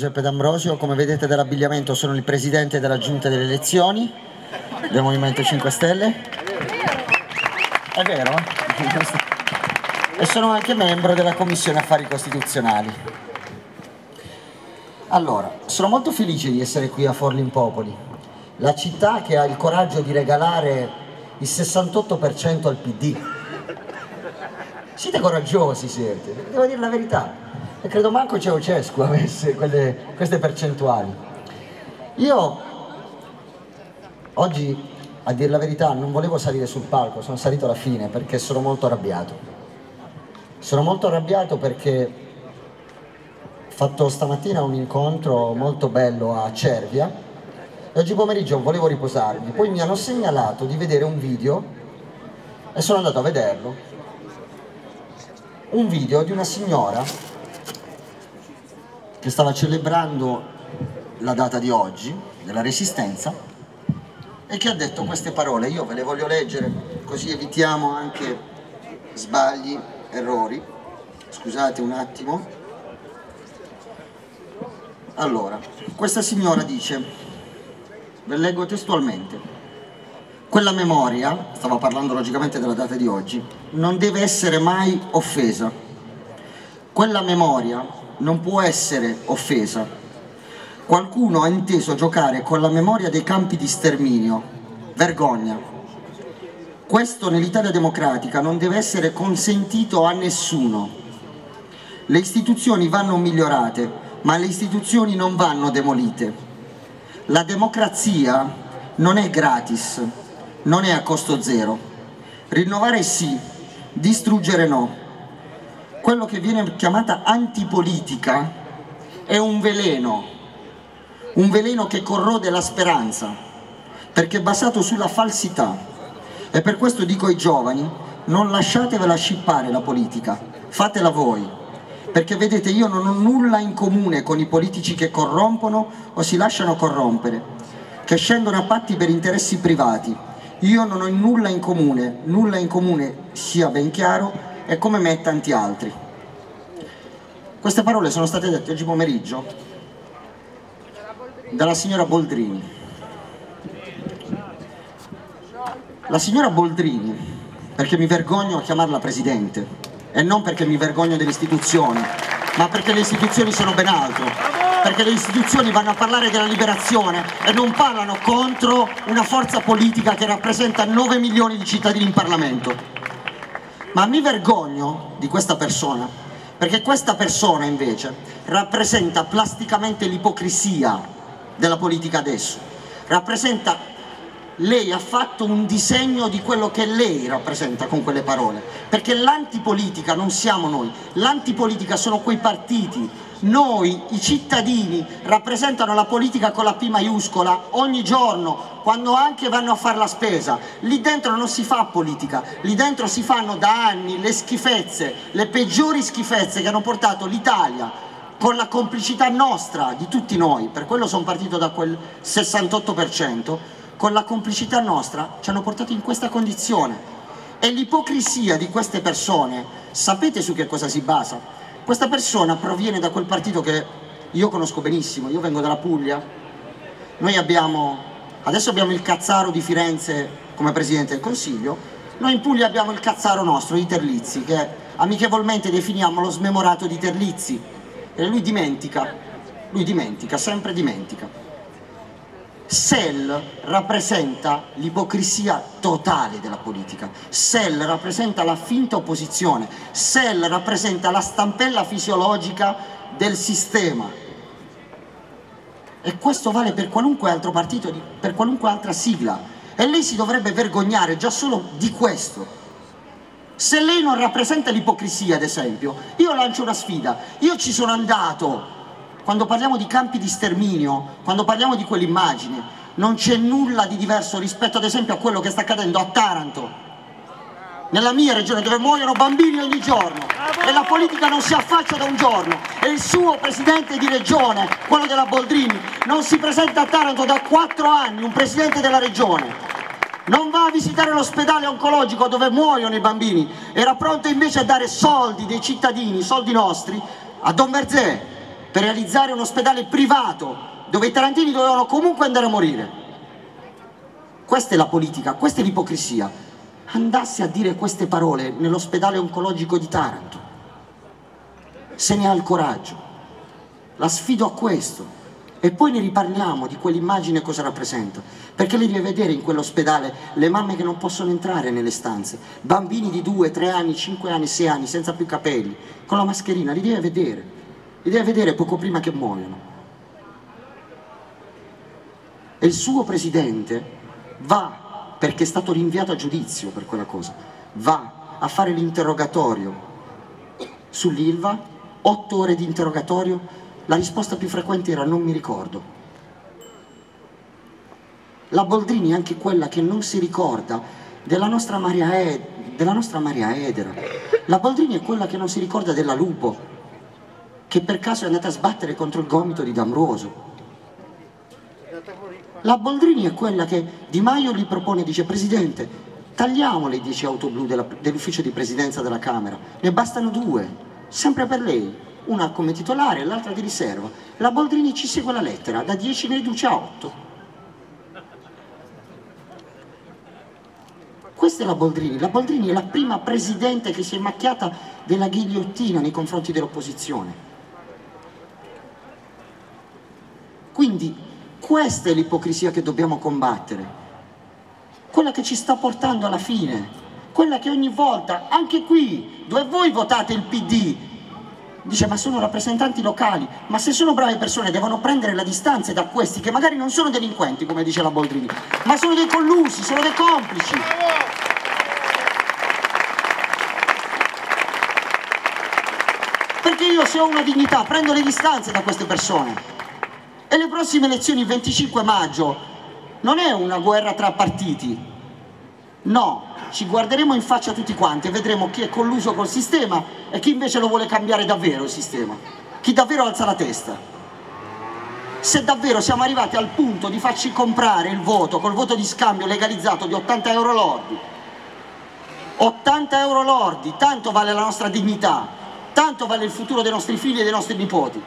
Giuseppe D'Ambrosio, come vedete dall'abbigliamento sono il presidente della giunta delle elezioni del Movimento 5 Stelle. È vero? E sono anche membro della Commissione Affari Costituzionali. Allora, sono molto felice di essere qui a Forlì in Popoli, la città che ha il coraggio di regalare il 68% al PD. Siete coraggiosi, siete, devo dire la verità. E credo manco Ceaușescu avesse queste percentuali. Io oggi, a dire la verità, non volevo salire sul palco, sono salito alla fine perché sono molto arrabbiato. Sono molto arrabbiato perché ho fatto stamattina un incontro molto bello a Cervia e oggi pomeriggio volevo riposarmi, poi mi hanno segnalato di vedere un video e sono andato a vederlo. Un video di una signora che stava celebrando la data di oggi, della Resistenza, e che ha detto queste parole. Io ve le voglio leggere, così evitiamo anche sbagli, errori. Scusate un attimo. Allora, questa signora dice, ve leggo testualmente: quella memoria, stava parlando logicamente della data di oggi, non deve essere mai offesa. Quella memoria non può essere offesa. Qualcuno ha inteso giocare con la memoria dei campi di sterminio. Vergogna. Questo nell'Italia democratica non deve essere consentito a nessuno. Le istituzioni vanno migliorate, ma le istituzioni non vanno demolite. La democrazia non è gratis, non è a costo zero. Rinnovare sì, distruggere no. Quello che viene chiamata antipolitica è un veleno che corrode la speranza, perché è basato sulla falsità. E per questo dico ai giovani, non lasciatevela scippare la politica, fatela voi, perché vedete, io non ho nulla in comune con i politici che corrompono o si lasciano corrompere, che scendono a patti per interessi privati. Io non ho nulla in comune, sia ben chiaro, e come me tanti altri. Queste parole sono state dette oggi pomeriggio dalla signora Boldrini. La signora Boldrini, perché mi vergogno a chiamarla presidente, e non perché mi vergogno delle istituzioni, ma perché le istituzioni sono ben altro, perché le istituzioni vanno a parlare della liberazione e non parlano contro una forza politica che rappresenta 9 milioni di cittadini in Parlamento. Ma mi vergogno di questa persona, perché questa persona invece rappresenta plasticamente l'ipocrisia della politica adesso. Lei ha fatto un disegno di quello che lei rappresenta con quelle parole, perché l'antipolitica non siamo noi, l'antipolitica sono quei partiti. Noi, i cittadini, rappresentano la politica con la P maiuscola ogni giorno, quando anche vanno a fare la spesa. Lì dentro non si fa politica, lì dentro si fanno da anni le schifezze, le peggiori schifezze che hanno portato l'Italia, con la complicità nostra, di tutti noi, per quello sono partito da quel 68%, con la complicità nostra ci hanno portato in questa condizione. E l'ipocrisia di queste persone, sapete su che cosa si basa? Questa persona proviene da quel partito che io conosco benissimo, io vengo dalla Puglia. Noi adesso abbiamo il Cazzaro di Firenze come Presidente del Consiglio, noi in Puglia abbiamo il Cazzaro nostro di Terlizzi, che amichevolmente definiamo lo smemorato di Terlizzi, e lui dimentica, sempre dimentica. SEL rappresenta l'ipocrisia totale della politica, SEL rappresenta la finta opposizione, SEL rappresenta la stampella fisiologica del sistema. E questo vale per qualunque altro partito, per qualunque altra sigla. E lei si dovrebbe vergognare già solo di questo. Se lei non rappresenta l'ipocrisia, ad esempio, io lancio una sfida. Io ci sono andato. Quando parliamo di campi di sterminio, quando parliamo di quell'immagine, non c'è nulla di diverso rispetto ad esempio a quello che sta accadendo a Taranto, nella mia regione, dove muoiono bambini ogni giorno, e la politica non si affaccia da un giorno, e il suo presidente di regione, quello della Boldrini, non si presenta a Taranto da 4 anni, un presidente della regione, non va a visitare l'ospedale oncologico dove muoiono i bambini, era pronto invece a dare soldi dei cittadini, soldi nostri, a Don Verzé, per realizzare un ospedale privato dove i tarantini dovevano comunque andare a morire. Questa è la politica, questa è l'ipocrisia. Andasse a dire queste parole nell'ospedale oncologico di Taranto, se ne ha il coraggio. La sfido a questo. E poi ne riparliamo di quell'immagine cosa rappresenta, perché lei deve vedere in quell'ospedale le mamme che non possono entrare nelle stanze, bambini di 2, 3 anni, 5 anni, 6 anni senza più capelli, con la mascherina, li deve vedere poco prima che muoiono. E il suo presidente va, perché è stato rinviato a giudizio per quella cosa, va a fare l'interrogatorio sull'Ilva, 8 ore di interrogatorio. La risposta più frequente era non mi ricordo. La Boldrini è anche quella che non si ricorda della nostra Maria Edera. La Boldrini è quella che non si ricorda della Lupo, che per caso è andata a sbattere contro il gomito di D'Ambrosio. La Boldrini è quella che Di Maio gli propone, dice: Presidente, tagliamo le 10 auto blu dell'ufficio di presidenza della Camera, ne bastano 2, sempre per lei. Una come titolare e l'altra di riserva. La Boldrini ci segue la lettera, da 10 ne riduce a 8. Questa è la Boldrini è la prima presidente che si è macchiata della ghigliottina nei confronti dell'opposizione. Quindi questa è l'ipocrisia che dobbiamo combattere, quella che ci sta portando alla fine, quella che ogni volta, anche qui, dove voi votate il PD, dice: ma sono rappresentanti locali, ma se sono brave persone devono prendere la distanza da questi che magari non sono delinquenti, come dice la Boldrini, ma sono dei collusi, sono dei complici. Perché io, se ho una dignità, prendo le distanze da queste persone. E le prossime elezioni, il 25 maggio, non è una guerra tra partiti, no. Ci guarderemo in faccia tutti quanti e vedremo chi è colluso col sistema e chi invece lo vuole cambiare davvero il sistema, chi davvero alza la testa. Se davvero siamo arrivati al punto di farci comprare il voto col voto di scambio legalizzato di 80 euro lordi, 80 euro lordi, tanto vale la nostra dignità, tanto vale il futuro dei nostri figli e dei nostri nipoti,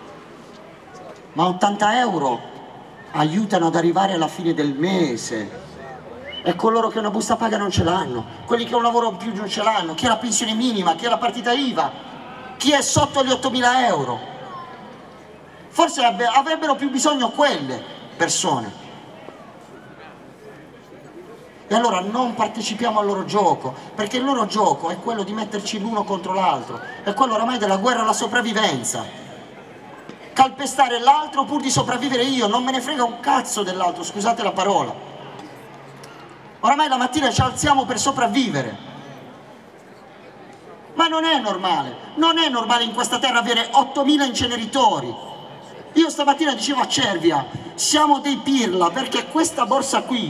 ma 80 euro aiutano ad arrivare alla fine del mese. E coloro che una busta paga non ce l'hanno, quelli che un lavoro in più non ce l'hanno, chi ha la pensione minima, chi ha la partita IVA, chi è sotto gli 8.000 euro. Forse avrebbero più bisogno quelle persone. E allora non partecipiamo al loro gioco, perché il loro gioco è quello di metterci l'uno contro l'altro, è quello oramai della guerra alla sopravvivenza. Calpestare l'altro pur di sopravvivere io, non me ne frega un cazzo dell'altro, scusate la parola. Oramai la mattina ci alziamo per sopravvivere. Ma non è normale in questa terra avere 8.000 inceneritori. Io stamattina dicevo a Cervia, siamo dei pirla, perché questa borsa qui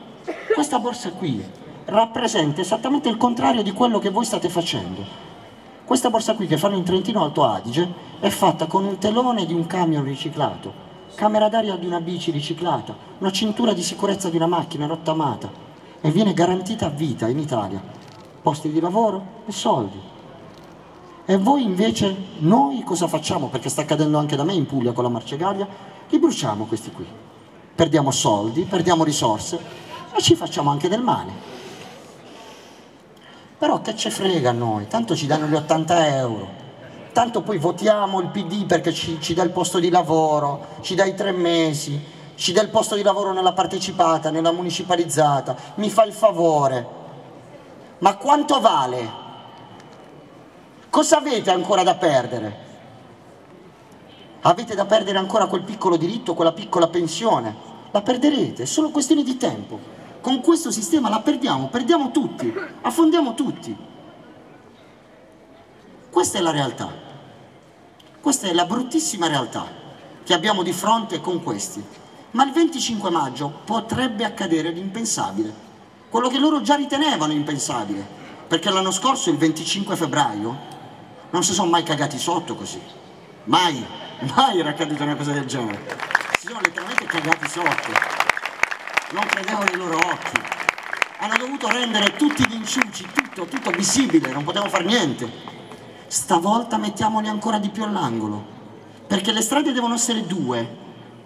rappresenta esattamente il contrario di quello che voi state facendo. Questa borsa qui che fanno in Trentino Alto Adige è fatta con un telone di un camion riciclato, camera d'aria di una bici riciclata, una cintura di sicurezza di una macchina rottamata, e viene garantita a vita in Italia, posti di lavoro e soldi. E voi invece, noi cosa facciamo? Perché sta accadendo anche da me in Puglia con la Marcegaglia, li bruciamo questi qui, perdiamo soldi, perdiamo risorse e ci facciamo anche del male. Però che ce frega a noi, tanto ci danno gli 80 euro, tanto poi votiamo il PD perché ci dà il posto di lavoro, ci dà i 3 mesi, ci dà il posto di lavoro nella partecipata, nella municipalizzata, mi fa il favore. Ma quanto vale? Cosa avete ancora da perdere? Avete da perdere ancora quel piccolo diritto, quella piccola pensione? La perderete, è solo questione di tempo. Con questo sistema la perdiamo tutti, affondiamo tutti. Questa è la realtà, questa è la bruttissima realtà che abbiamo di fronte con questi. Ma il 25 maggio potrebbe accadere l'impensabile, quello che loro già ritenevano impensabile, perché l'anno scorso, il 25 febbraio, non si sono mai cagati sotto così, mai era accaduta una cosa del genere, si sono letteralmente cagati sotto, non credevano ai loro occhi, hanno dovuto rendere tutti gli inciuci, tutto visibile, non potevano fare niente. Stavolta mettiamoli ancora di più all'angolo, Perché le strade devono essere due.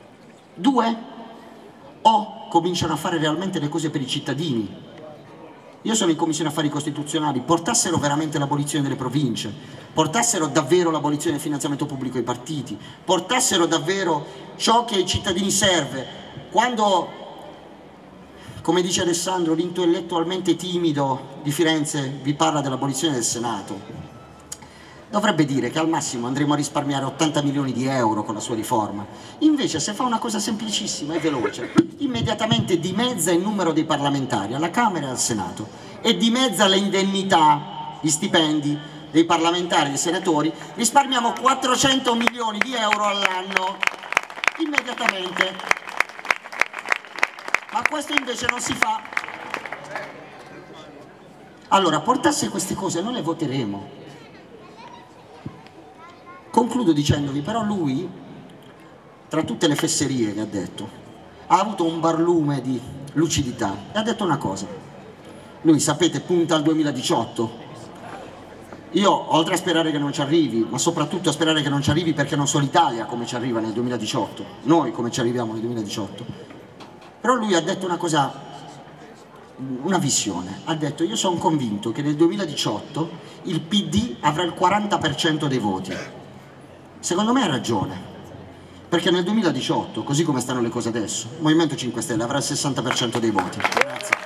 O cominciano a fare realmente le cose per i cittadini. Io sono in Commissione Affari Costituzionali, portassero veramente l'abolizione delle province, portassero davvero l'abolizione del finanziamento pubblico ai partiti, portassero davvero ciò che ai cittadini serve. Quando, come dice Alessandro, l'intellettualmente timido di Firenze vi parla dell'abolizione del Senato, dovrebbe dire che al massimo andremo a risparmiare 80 milioni di euro con la sua riforma. Invece, se fa una cosa semplicissima e veloce, immediatamente dimezza il numero dei parlamentari alla Camera e al Senato e dimezza le indennità, gli stipendi dei parlamentari e dei senatori, risparmiamo 400 milioni di euro all'anno, immediatamente. Ma questo invece non si fa. Allora, portasse queste cose, noi le voteremo. Concludo dicendovi, però lui, tra tutte le fesserie che ha detto, ha avuto un barlume di lucidità e ha detto una cosa. Lui, sapete, punta al 2018. Io, oltre a sperare che non ci arrivi, ma soprattutto a sperare che non ci arrivi perché non so l'Italia come ci arriva nel 2018, noi come ci arriviamo nel 2018, però lui ha detto una cosa, una visione. Ha detto: io sono convinto che nel 2018 il PD avrà il 40% dei voti. Secondo me ha ragione, perché nel 2018, così come stanno le cose adesso, il Movimento 5 Stelle avrà il 60% dei voti. Grazie.